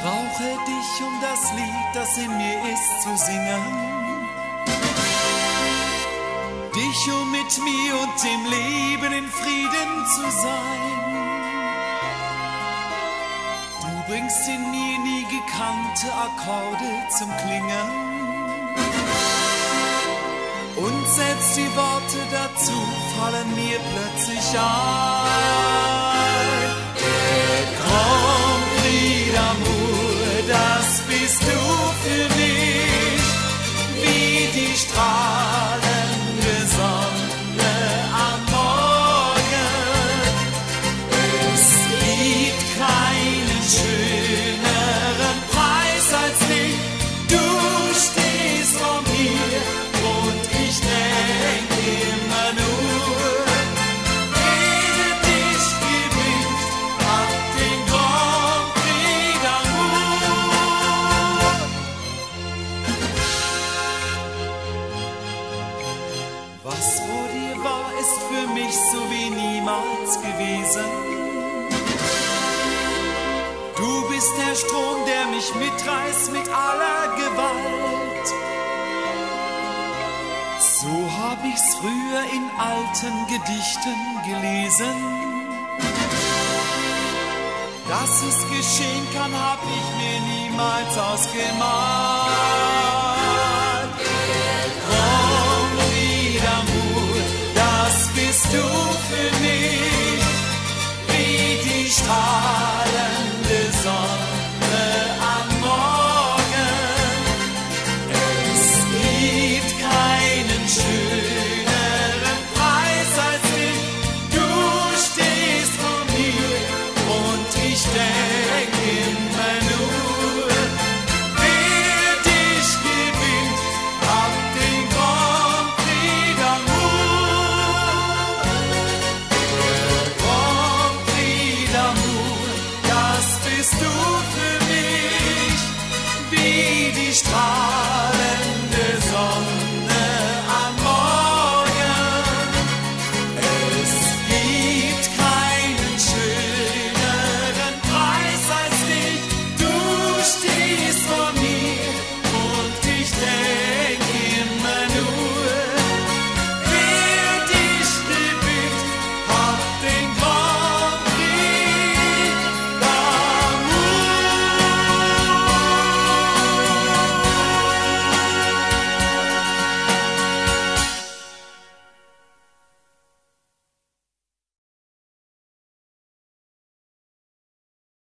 brauche dich, um das Lied, das in mir ist, zu singen. Dich, um mit mir und dem Leben in Frieden zu sein. Du bringst in mir nie gekannte Akkorde zum Klingen und selbst die Worte dazu fallen mir plötzlich ein. Der Grand Prix d'Amour, das bist du für mich, wie die strahlende Sonne am Morgen. Es gibt keinen schöneren Preis als dich. Du stehst vor mir und ich denk immer nur, ehe dich gewinnt, hat den Grand Prix d'Amour. Was vor dir war, ist für mich so wie niemals gewesen. Du bist der Strom, der mich mitreißt mit aller Gewalt. So hab ich's früher in alten Gedichten gelesen. Dass es geschehen kann, hab ich mir niemals ausgemalt.